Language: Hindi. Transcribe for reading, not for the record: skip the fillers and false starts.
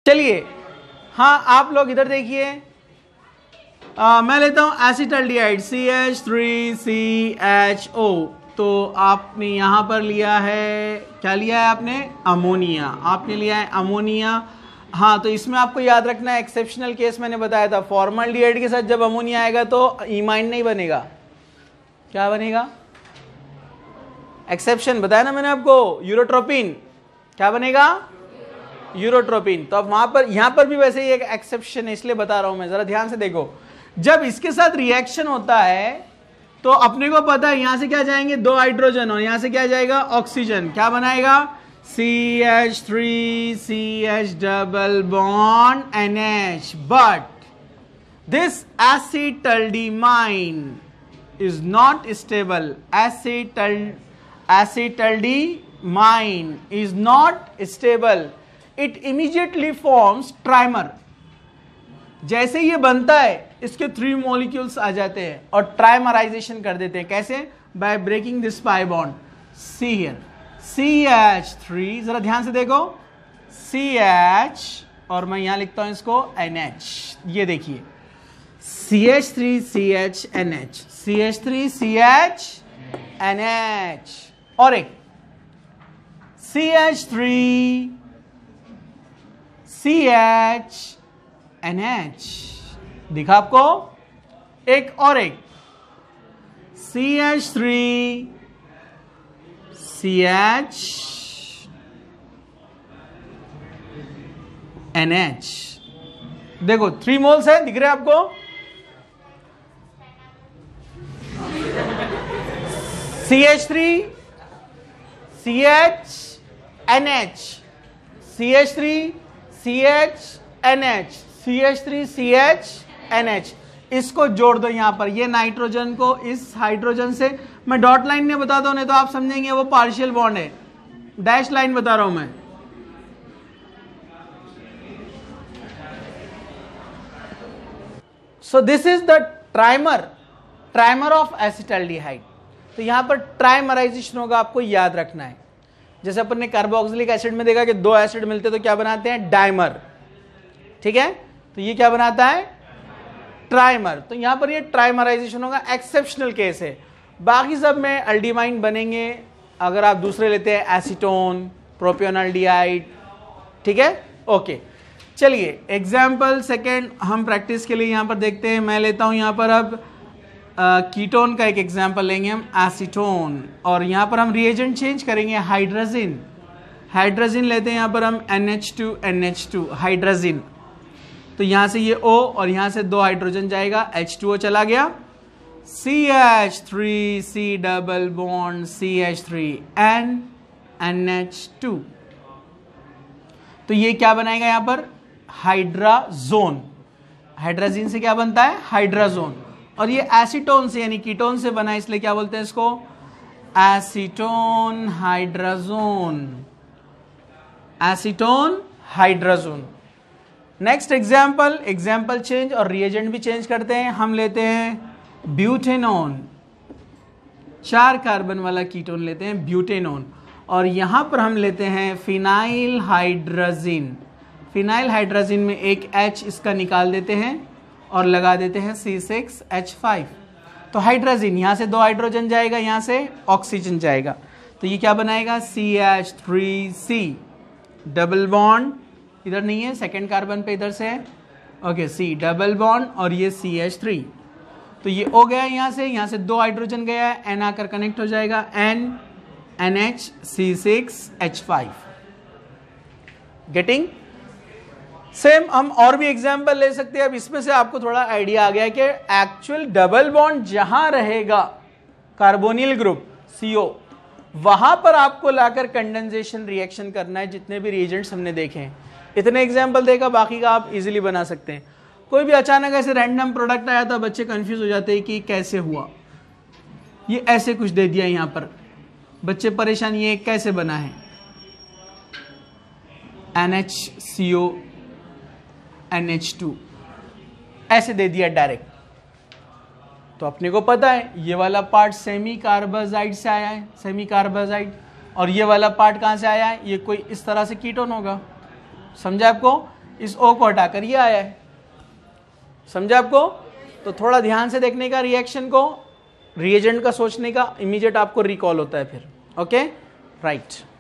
चलिए, हाँ आप लोग इधर देखिए, मैं लेता हूं एसिटल्डिहाइड CH3CHO। तो आपने यहां पर लिया है, क्या लिया है आपने? अमोनिया। आपने लिया है अमोनिया। हाँ, तो इसमें आपको याद रखना है, एक्सेप्शनल केस मैंने बताया था, फॉर्मल्डिहाइड के साथ जब अमोनिया आएगा तो इमाइन नहीं बनेगा। क्या बनेगा? एक्सेप्शन बताया ना मैंने आपको, यूरोट्रोपिन। क्या बनेगा? यूरोट्रोपिन। तो अब वहां पर, यहां पर भी वैसे ही एक एक्सेप्शन है, इसलिए बता रहा हूं मैं, जरा ध्यान से देखो। जब इसके साथ रिएक्शन होता है तो अपने को पता है यहां से क्या जाएंगे, 2 हाइड्रोजन, और यहां से क्या जाएगा? ऑक्सीजन। क्या बनाएगा? CH3CH double bond NH। But this acetaldehyde is not stable. Acetaldehyde is not stable. It immediately forms trimer. जैसे ये बनता है इसके 3 मॉलिक्यूल्स आ जाते हैं और ट्राइमराइजेशन कर देते हैं। कैसे? By breaking this pi bond. See here CH3, जरा ध्यान से देखो, CH, और मैं यहां लिखता हूं इसको NH। ये देखिए CH3CHNH, CH3CHNH, और एक CH3CHNH दिखा आपको, एक और एक CH3CHNH। देखो 3 मोल्स है, दिख रहे हैं आपको? CH3CHNH, CH3CHNH, CH3CHNH, इसको जोड़ दो यहां पर, ये नाइट्रोजन को इस हाइड्रोजन से, मैं डॉट लाइन में बता दो नहीं तो आप समझेंगे वो पार्शियल बॉन्ड है, डैश लाइन बता रहा हूं मैं। So this is the trimer of acetaldehyde. तो यहां पर ट्राइमराइजेशन होगा, आपको याद रखना है। जैसे अपन ने कार्बोक्सिलिक एसिड में देखा कि 2 एसिड मिलते तो क्या बनाते हैं? डाइमर। ठीक है, तो ये क्या बनाता है? ट्राइमर। तो यहां पर ये ट्राइमराइजेशन होगा, एक्सेप्शनल केस है। बाकी सब में अल्डिमाइन बनेंगे अगर आप दूसरे लेते हैं, एसीटोन, प्रोपियोनल्डिहाइड। ठीक है, ओके। चलिए एग्जाम्पल सेकेंड हम प्रैक्टिस के लिए यहां पर देखते हैं। मैं लेता हूं यहां पर अब कीटोन का एक एग्जाम्पल लेंगे हम, एसीटोन, और यहां पर हम रिएजेंट चेंज करेंगे, हाइड्रोजिन। हाइड्रोजिन लेते हैं यहां पर हम NH2 हाइड्रोजिन। तो यहां से ये O और यहां से 2 हाइड्रोजन जाएगा, H2O चला गया, CH3C double bond CH3 NH2। तो ये क्या बनाएगा यहां पर? हाइड्राजोन। हाइड्रोजिन से क्या बनता है? हाइड्राजोन। और ये एसीटोन से यानी कीटोन से बना है, इसलिए क्या बोलते हैं इसको? Acetone hydrazone. Acetone hydrazone. Next example change और रिएजेंट भी चेंज करते हैं। हम लेते हैं ब्यूटेनॉन, 4 कार्बन वाला कीटोन लेते हैं ब्यूटेनॉन, और यहां पर हम लेते हैं फिनाइल हाइड्रोजिन। फिनाइल हाइड्रोजिन में एक H इसका निकाल देते हैं और लगा देते हैं C6H5। तो हाइड्रोजिन, यहां से 2 हाइड्रोजन जाएगा, यहां से ऑक्सीजन जाएगा, तो ये क्या बनाएगा? CH3C डबल बॉन्ड, इधर नहीं है, सेकेंड कार्बन पे इधर से है, ओके, C डबल बॉन्ड, और ये CH3। तो ये O गया यहां से 2 हाइड्रोजन गया है, N आकर कनेक्ट हो जाएगा, NH C6H5। गेटिंग? सेम हम और भी एग्जाम्पल ले सकते हैं। अब इसमें से आपको थोड़ा आइडिया आ गया कि एक्चुअल डबल बॉन्ड जहां रहेगा कार्बोनिल ग्रुप CO, वहां पर आपको लाकर कंडेंसेशन रिएक्शन करना है। जितने भी रिएजेंट्स हमने देखे हैं, इतने एग्जाम्पल देखा, बाकी का आप इजीली बना सकते हैं। कोई भी अचानक ऐसे रैंडम प्रोडक्ट आया था, बच्चे कंफ्यूज हो जाते हैं कि कैसे हुआ, ये ऐसे कुछ दे दिया यहां पर, बच्चे परेशान, ये कैसे बना है? NHCO NH2 ऐसे दे दिया डायरेक्ट। तो अपने को पता है ये वाला पार्ट सेमी कार्बाजाइड से आया है, सेमी कार्बाजाइड, और ये वाला पार्ट कहां से आया है? ये कोई इस तरह से कीटोन होगा, समझा आपको? इस O को हटाकर ये आया है। समझा आपको? तो थोड़ा ध्यान से देखने का रिएक्शन को, रिएजेंट का सोचने का, इमीडिएट आपको रिकॉल होता है फिर। Okay, right.